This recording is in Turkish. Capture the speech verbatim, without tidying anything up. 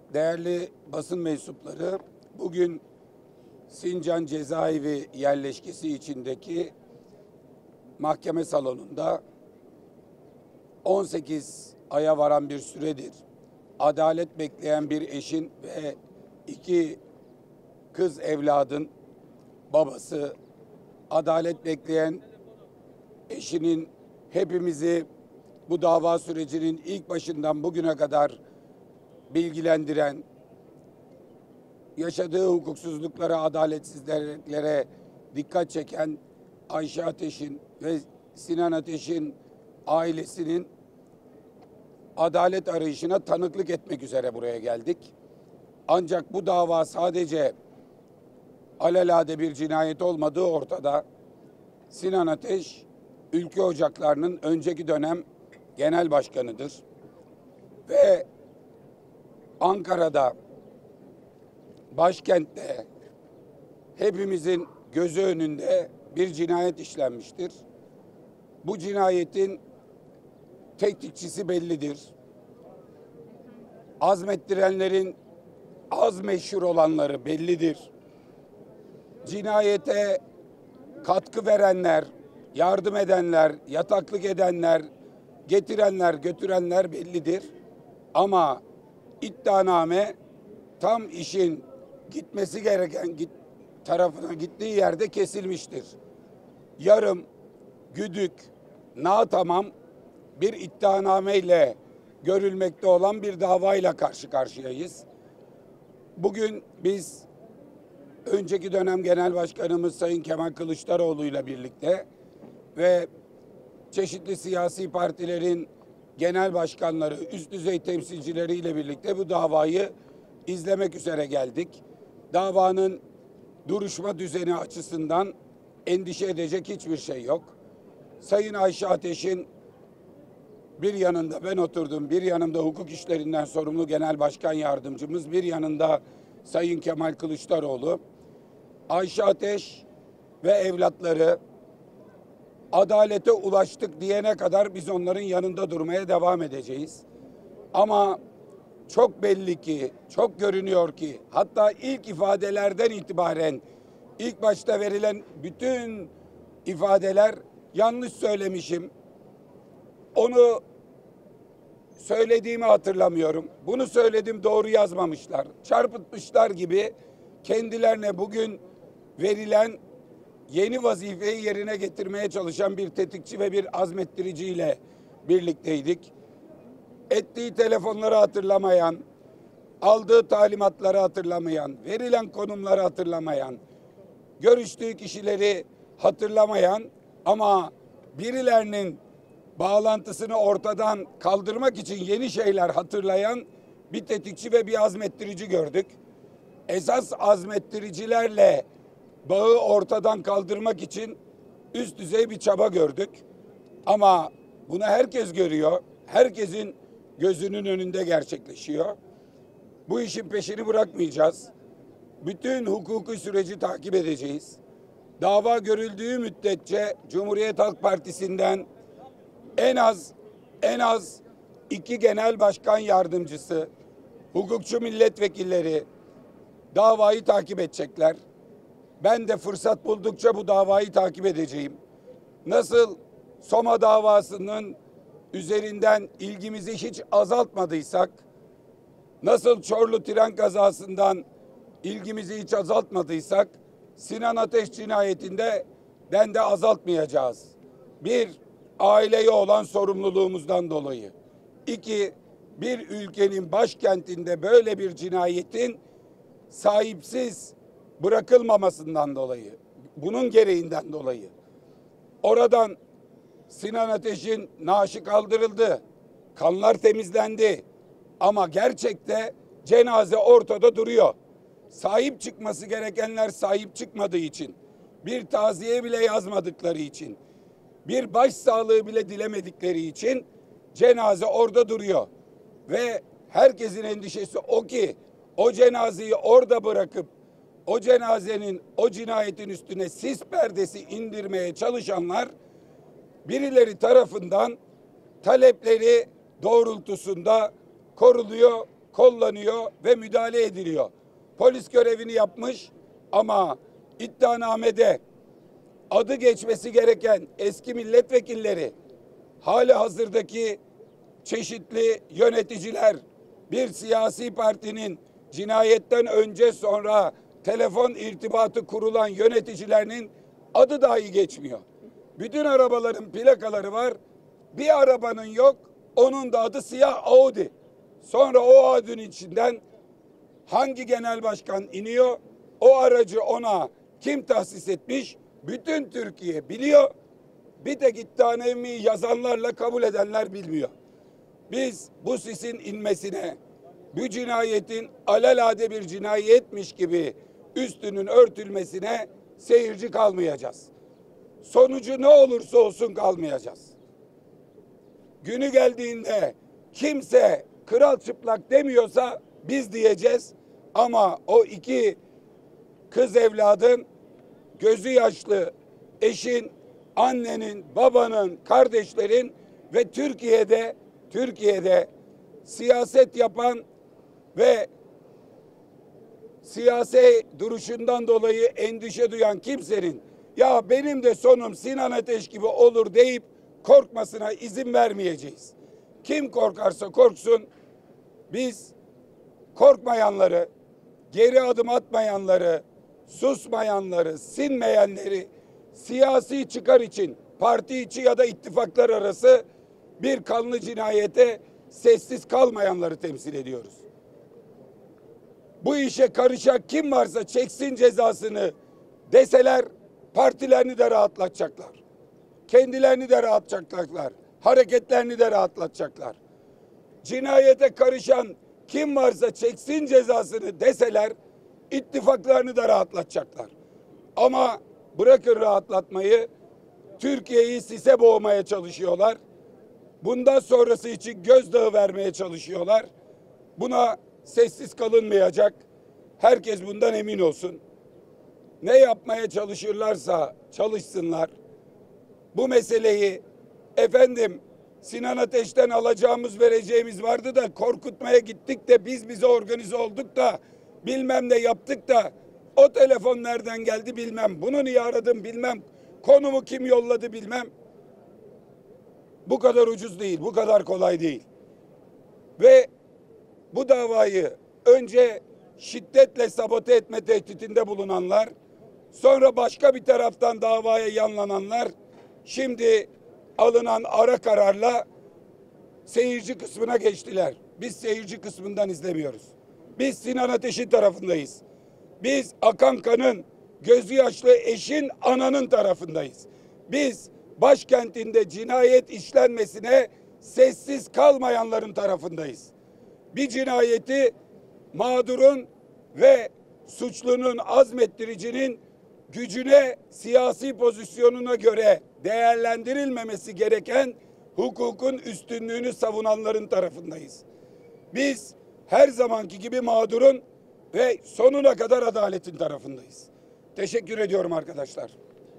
Değerli basın mensupları, bugün Sincan Cezaevi yerleşkesi içindeki mahkeme salonunda on sekiz aya varan bir süredir adalet bekleyen bir eşin ve iki kız evladın babası, adalet bekleyen eşinin hepimizi bu dava sürecinin ilk başından bugüne kadar bilgilendiren, yaşadığı hukuksuzluklara, adaletsizliklere dikkat çeken Ayşe Ateş'in ve Sinan Ateş'in ailesinin adalet arayışına tanıklık etmek üzere buraya geldik. Ancak bu dava sadece alelade bir cinayet olmadığı ortada. Sinan Ateş, Ülke Ocakları'nın önceki dönem genel başkanıdır. Ve Ankara'da, başkentte hepimizin gözü önünde bir cinayet işlenmiştir. Bu cinayetin tetikçisi bellidir. Azmettirenlerin az meşhur olanları bellidir. Cinayete katkı verenler, yardım edenler, yataklık edenler, getirenler, götürenler bellidir. Ama iddianame tam işin gitmesi gereken git, tarafına gittiği yerde kesilmiştir. Yarım, güdük, na tamam bir iddianameyle görülmekte olan bir davayla karşı karşıyayız. Bugün biz önceki dönem Genel Başkanımız Sayın Kemal Kılıçdaroğlu ile birlikte ve çeşitli siyasi partilerin genel başkanları, üst düzey temsilcileriyle birlikte bu davayı izlemek üzere geldik. Davanın duruşma düzeni açısından endişe edecek hiçbir şey yok. Sayın Ayşe Ateş'in bir yanında ben oturdum, bir yanımda hukuk işlerinden sorumlu Genel Başkan Yardımcımız, bir yanında Sayın Kemal Kılıçdaroğlu. Ayşe Ateş ve evlatları adalete ulaştık diyene kadar biz onların yanında durmaya devam edeceğiz. Ama çok belli ki, çok görünüyor ki, hatta ilk ifadelerden itibaren ilk başta verilen bütün ifadeler yanlış söylemişim. Onu söylediğimi hatırlamıyorum. Bunu söyledim, doğru yazmamışlar. Çarpıtmışlar gibi kendilerine bugün verilen yeni vazifeyi yerine getirmeye çalışan bir tetikçi ve bir azmettiriciyle birlikteydik. Ettiği telefonları hatırlamayan, aldığı talimatları hatırlamayan, verilen konumları hatırlamayan, görüştüğü kişileri hatırlamayan ama birilerinin bağlantısını ortadan kaldırmak için yeni şeyler hatırlayan bir tetikçi ve bir azmettirici gördük. Esas azmettiricilerle bağı ortadan kaldırmak için üst düzey bir çaba gördük. Ama bunu herkes görüyor. Herkesin gözünün önünde gerçekleşiyor. Bu işin peşini bırakmayacağız. Bütün hukuki süreci takip edeceğiz. Dava görüldüğü müddetçe Cumhuriyet Halk Partisi'nden en az en az iki genel başkan yardımcısı, hukukçu milletvekilleri davayı takip edecekler. Ben de fırsat buldukça bu davayı takip edeceğim. Nasıl Soma davasının üzerinden ilgimizi hiç azaltmadıysak, nasıl Çorlu tren kazasından ilgimizi hiç azaltmadıysak, Sinan Ateş cinayetinde ben de azaltmayacağız. Bir, aileye olan sorumluluğumuzdan dolayı. İki, bir ülkenin başkentinde böyle bir cinayetin sahipsiz bırakılmamasından dolayı, bunun gereğinden dolayı. Oradan Sinan Ateş'in naaşı kaldırıldı, kanlar temizlendi ama gerçekte cenaze ortada duruyor. Sahip çıkması gerekenler sahip çıkmadığı için, bir taziye bile yazmadıkları için, bir başsağlığı bile dilemedikleri için cenaze orada duruyor. Ve herkesin endişesi o ki o cenazeyi orada bırakıp o cenazenin, o cinayetin üstüne sis perdesi indirmeye çalışanlar birileri tarafından talepleri doğrultusunda koruluyor kollanıyor ve müdahale ediliyor. Polis görevini yapmış ama iddianamede adı geçmesi gereken eski milletvekilleri, hali hazırdaki çeşitli yöneticiler, bir siyasi partinin cinayetten önce sonra telefon irtibatı kurulan yöneticilerinin adı dahi geçmiyor. Bütün arabaların plakaları var. Bir arabanın yok. Onun da adı siyah Audi. Sonra o Audi'nin içinden hangi genel başkan iniyor? O aracı ona kim tahsis etmiş? Bütün Türkiye biliyor. Bir tek iddianame yazanlarla kabul edenler bilmiyor. Biz bu sisin inmesine, bu cinayetin alelade bir cinayetmiş gibi üstünün örtülmesine seyirci kalmayacağız. Sonucu ne olursa olsun kalmayacağız. Günü geldiğinde kimse kral çıplak demiyorsa biz diyeceğiz ama o iki kız evladın, gözü yaşlı eşin, annenin, babanın, kardeşlerin ve Türkiye'de Türkiye'de siyaset yapan ve siyasi duruşundan dolayı endişe duyan kimsenin ya benim de sonum Sinan Ateş gibi olur deyip korkmasına izin vermeyeceğiz. Kim korkarsa korksun, biz korkmayanları, geri adım atmayanları, susmayanları, sinmeyenleri siyasi çıkar için, parti içi ya da ittifaklar arası bir kanlı cinayete sessiz kalmayanları temsil ediyoruz. Bu işe karışan kim varsa çeksin cezasını deseler partilerini de rahatlatacaklar. Kendilerini de rahatlatacaklar. Hareketlerini de rahatlatacaklar. Cinayete karışan kim varsa çeksin cezasını deseler ittifaklarını da rahatlatacaklar. Ama bırakın rahatlatmayı, Türkiye'yi sise boğmaya çalışıyorlar. Bundan sonrası için gözdağı vermeye çalışıyorlar. Buna sessiz kalınmayacak. Herkes bundan emin olsun. Ne yapmaya çalışırlarsa çalışsınlar. Bu meseleyi efendim Sinan Ateş'ten alacağımız vereceğimiz vardı da korkutmaya gittik de biz bize organize olduk da bilmem ne yaptık da o telefon nereden geldi bilmem. Bunu niye aradım bilmem. Konumu kim yolladı bilmem. Bu kadar ucuz değil, bu kadar kolay değil. Ve bu davayı önce şiddetle sabote etme tehditinde bulunanlar, sonra başka bir taraftan davaya yanlananlar, şimdi alınan ara kararla seyirci kısmına geçtiler. Biz seyirci kısmından izlemiyoruz. Biz Sinan Ateş'in tarafındayız. Biz akan kanın, gözü yaşlı eşin, ananın tarafındayız. Biz başkentinde cinayet işlenmesine sessiz kalmayanların tarafındayız. Bir cinayeti mağdurun ve suçlunun, azmettiricinin gücüne, siyasi pozisyonuna göre değerlendirilmemesi gereken hukukun üstünlüğünü savunanların tarafındayız. Biz her zamanki gibi mağdurun ve sonuna kadar adaletin tarafındayız. Teşekkür ediyorum arkadaşlar.